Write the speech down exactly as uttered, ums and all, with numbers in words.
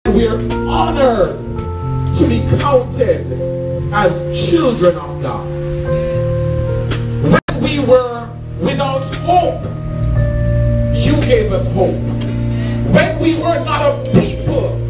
We are honored to be counted as children of God. When we were without hope, you gave us hope. When we were not a people